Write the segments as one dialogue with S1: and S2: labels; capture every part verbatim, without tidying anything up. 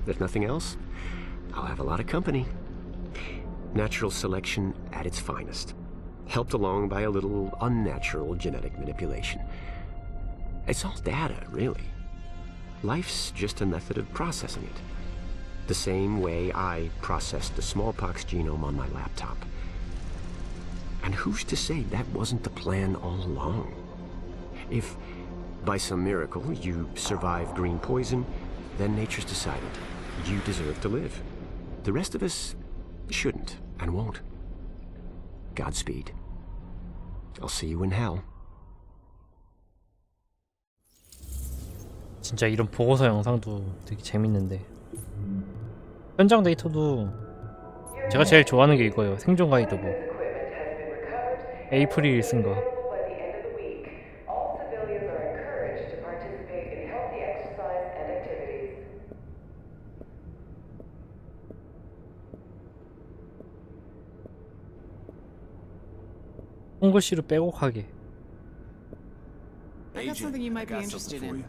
S1: If nothing else, I'll have a lot of company. Natural selection at its finest, helped along by a little unnatural genetic manipulation. It's all data, really. Life's just a method of processing it. The same way I processed the smallpox genome on my laptop. And who's to say that wasn't the plan all along? If, by some miracle, you survive green poison, then nature's decided you deserve to live. The rest of us shouldn't and won't. Godspeed. I'll see you in hell.
S2: 진짜 이런 보고서 영상도 되게 재밌는데 현장 데이터도 제가 제일 좋아하는 게 이거예요. 생존 가이드북 에이프릴이 쓴 거. 홍글씨로 빼곡하게.
S3: I got something you might be interested in.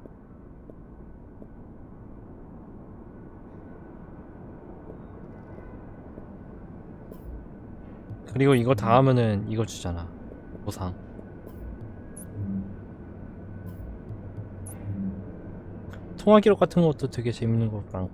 S2: 그리고 이거 다 하면은 이거 주잖아. 보상. 통화 기록 같은 것도 되게 재밌는 거 많고.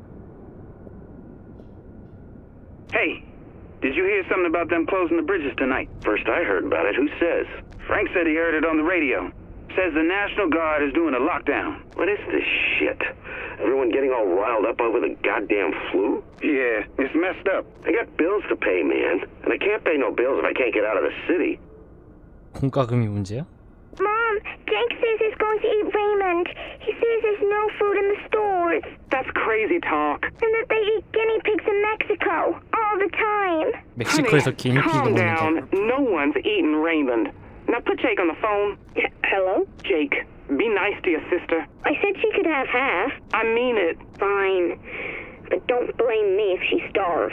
S4: Hey, did you hear something about them closing the bridges tonight? First I heard about it. Who says? Frank said he heard it on the radio. Says the National Guard is doing a lockdown. What is this shit? Everyone getting all riled up over the goddamn flu? Yeah, it's messed up. I got bills to pay, man. And I can't pay no bills if I can't get out of the city.
S2: 공과금이 문제야?
S5: Mom, Jake says he's going to eat Raymond. He says there's no food in the stores.
S4: That's crazy talk.
S5: And that they eat guinea pigs in Mexico all the time.
S2: 멕시코에서 기니피그
S4: calm
S2: 먹는다.
S4: down. No one's eating Raymond. Now put Jake on the phone.
S5: Yeah, hello?
S4: Jake, be nice to your sister.
S5: I said she could have half.
S4: I mean it.
S5: Fine. But don't blame me if she starves.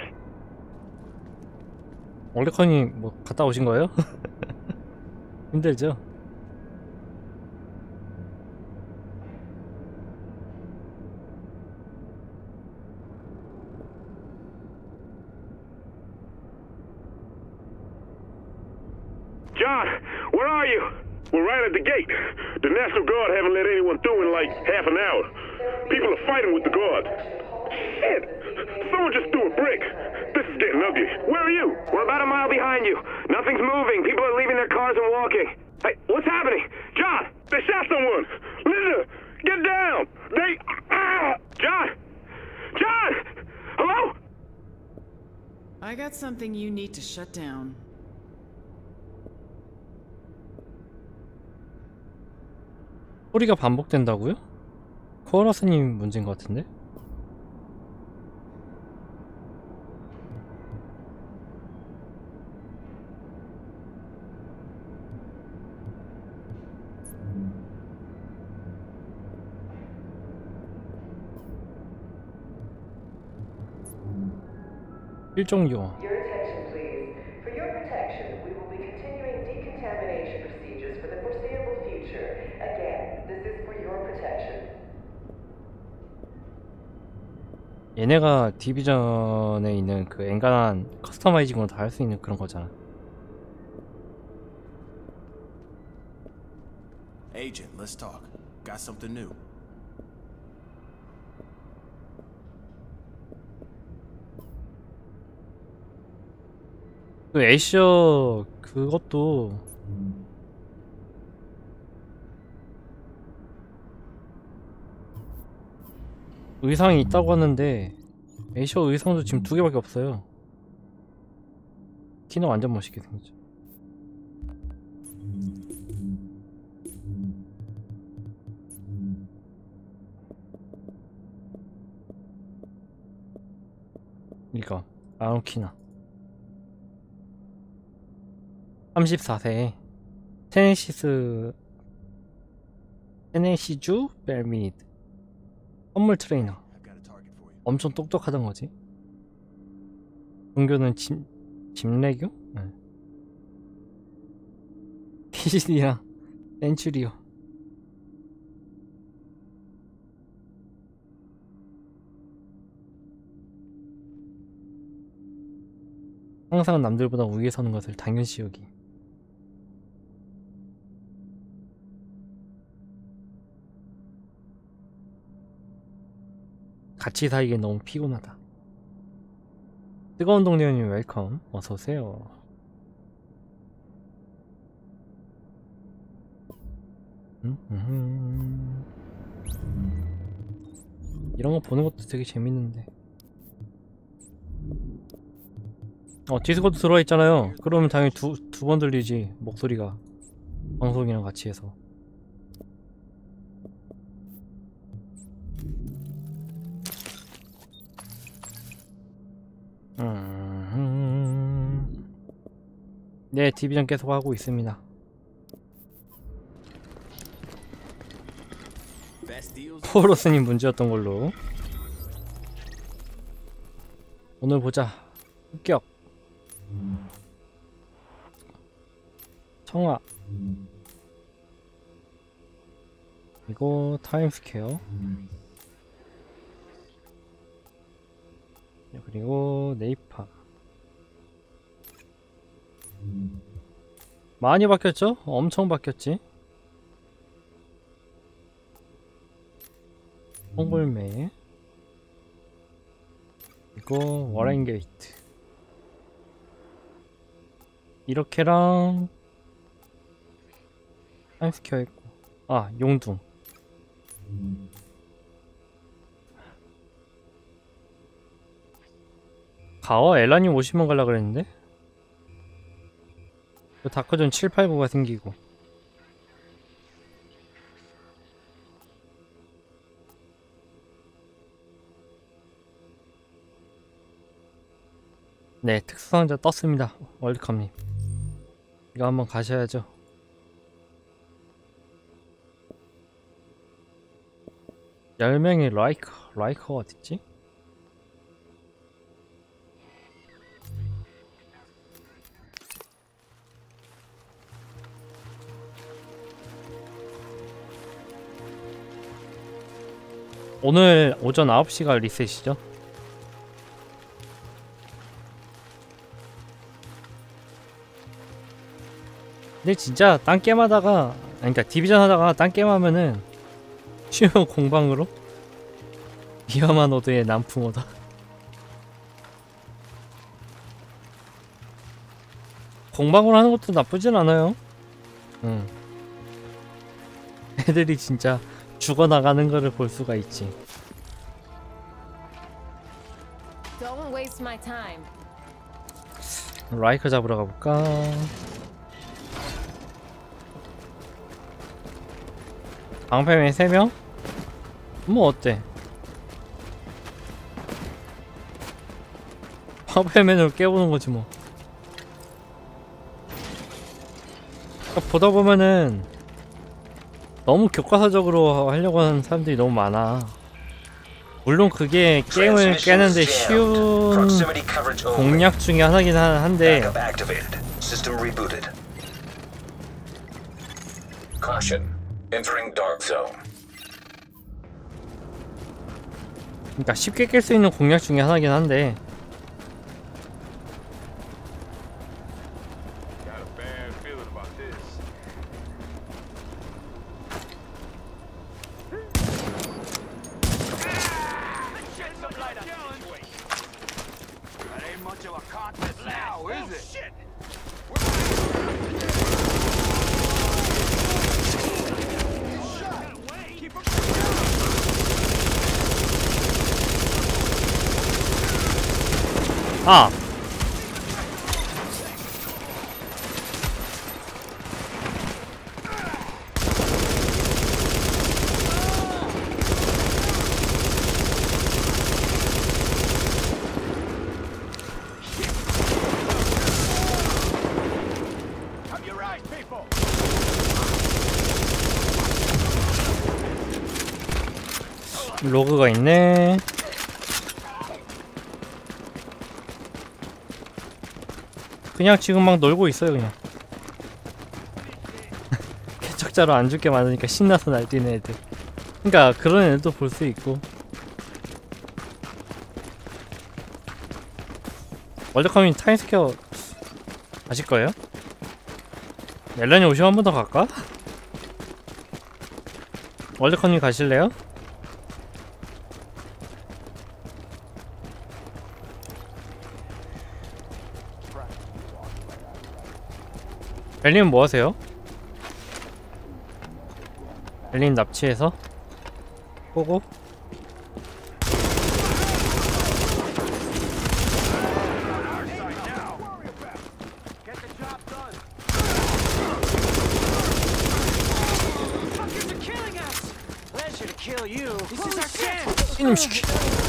S2: 올레콘이 뭐 갔다 오신 거예요? 힘들죠?
S6: John, where are you? We're right at the gate. The National Guard haven't let anyone through in like half an hour. People are fighting with the guard. Shit! Someone just threw a brick. This is getting ugly. Where are you?
S4: We're about a mile behind you. Nothing's moving. People are leaving their cars and walking. Hey, what's happening? John!
S6: They shot someone! Linda! Get down! They... Ah!
S4: John! John! Hello?
S3: I got something you need to shut down.
S2: 소리가 반복된다고요? 코어러스님 문제인 것 같은데? 일종 요원.
S7: Your attention, please. For your protection, we will be continuing decontamination procedures for the foreseeable future. Again, this is for your protection.
S2: 얘네가 디비전에 있는 그 엔간한 커스터마이징으로 다 할 수 있는 그런 거잖아.
S8: Agent, let's talk. Got something new.
S2: 그 애셔 그것도 의상이 있다고 하는데 애셔 의상도 지금 두 개밖에 없어요. 키는 완전 멋있게 생겼죠. 이거 아우키나 삼십사 세 테네시스 테네시주 벨미드 선물 트레이너. 엄청 똑똑하던 거지. 종교는 짐 짐레교? 네. 키시디랑 센츄리오. 항상 남들보다 우위에 서는 것을 당연시 여기. 같이 살기엔 너무 피곤하다. 뜨거운 동료님 웰컴. 어서오세요. 음, 음, 이런 거 보는 것도 되게 재밌는데. 어, 디스코드 들어와 있잖아요. 그러면 당연히 두, 두 번 들리지, 목소리가. 방송이랑 같이 해서. 음... 네, 디비전 계속 하고 있습니다. 포로스님 문제였던 걸로. 오늘 보자. 합격. 청아. 이거 타임스퀘어. 그리고 네이파. 많이 바뀌었죠? 엄청 바뀌었지. 홍골매. 이거 워렌게이트. 이렇게랑 타임스퀘어 했고. 아, 용둥. 가와 엘라님 오시면 갈라 그랬는데? 다크존 칠팔구가 생기고. 네, 특수상자 떴습니다. 월드컵님. 이거 한번 가셔야죠. 열 명의 라이커. 라이커가 어딨지? 오늘 오전 아홉 시가 리셋이죠? 근데 진짜 딴 게임 하다가, 아니 그니까 디비전 하다가 딴 게임 하면은 쉬운 공방으로 위험한 오드의 남풍오다. 공방으로 하는 것도 나쁘진 않아요. 응. 애들이 진짜 죽어나가는 거를 볼 수가 있지.
S9: Don't waste my time.
S2: 라이커 잡으러 가볼까? 방패맨 세 명? 뭐 어때? 방패맨을 깨보는 거지 뭐. 그러니까 보다 보면은 너무 교과서적으로 하려고 하는 사람들이 너무 많아. 물론 그게 게임을 깨는데 쉬운 공략 중에 하나긴 한데 그러니까 쉽게 깰 수 있는 공략 중에 하나긴 한데 아! 로그가 있네. 그냥 지금 막 놀고 있어요 그냥. 개척자로 안 죽게 만드니까 신나서 날뛰는 애들. 그러니까 그런 애들도 볼 수 있고. 월드컵이 타임스퀘어 가실 거예요? 멜란이 오시면 한 번 더 갈까? 월드컵님 가실래요? 멜님 뭐 하세요? 멜님 납치해서 보고 이놈 시키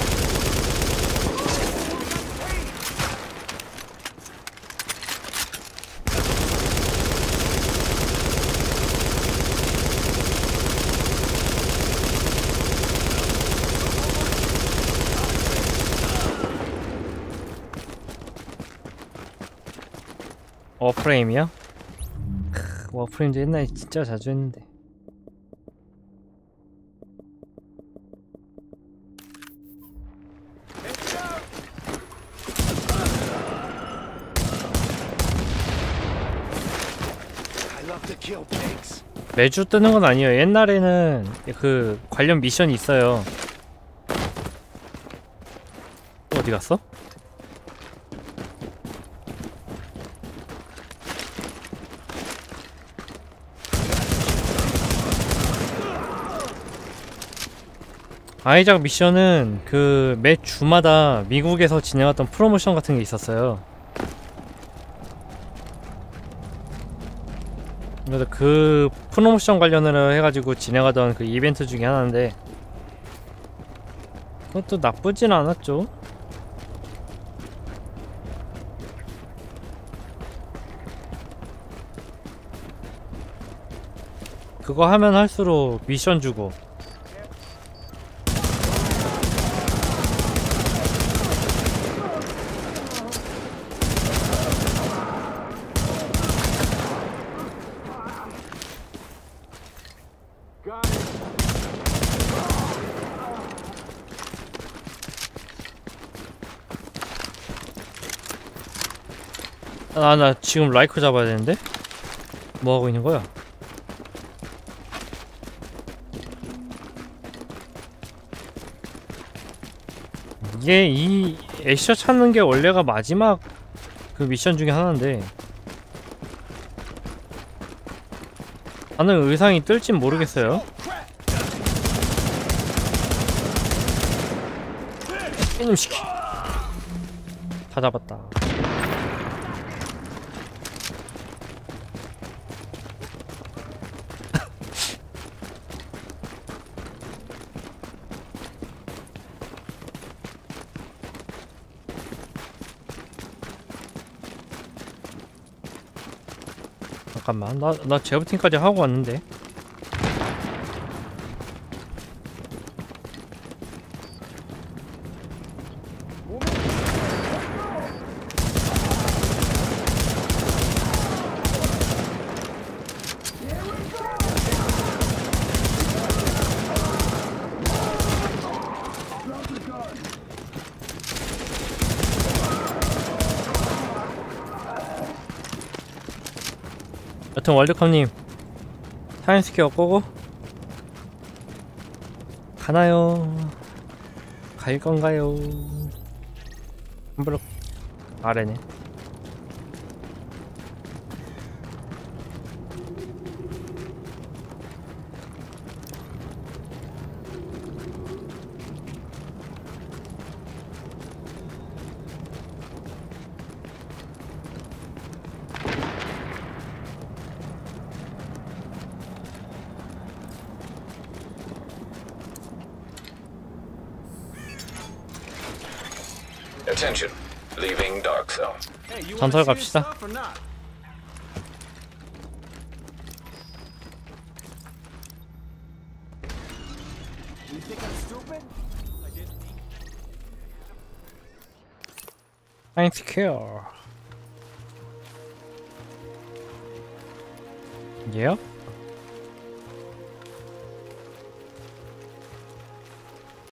S2: 워프레임이요? 크, 워프레임도 옛날에 진짜 자주 했는데. 매주 뜨는 건 아니에요. 옛날에는 그 관련 미션이 있어요. 어디 갔어? 아이작 미션은 그 매 주마다 미국에서 진행했던 프로모션 같은 게 있었어요. 그래서 그 프로모션 관련으로 해가지고 진행하던 그 이벤트 중에 하나인데 그것도 나쁘진 않았죠. 그거 하면 할수록 미션 주고 아, 나 지금 라이커 잡아야 되는데? 뭐 하고 있는 거야? 이게 이 애셔 찾는 게 원래가 마지막 그 미션 중에 하나인데 나는 의상이 뜰진 모르겠어요. 이놈 시키 다 잡았다. 잠깐만, 나, 나 제부팅까지 하고 왔는데. 여튼 월드컵님 타임스퀘어 꼬고 가나요? 갈 건가요? 블록 아래네.
S10: Attention, leaving dark zone.
S2: 전설 갑시다. 타임스퀘어. 얘요?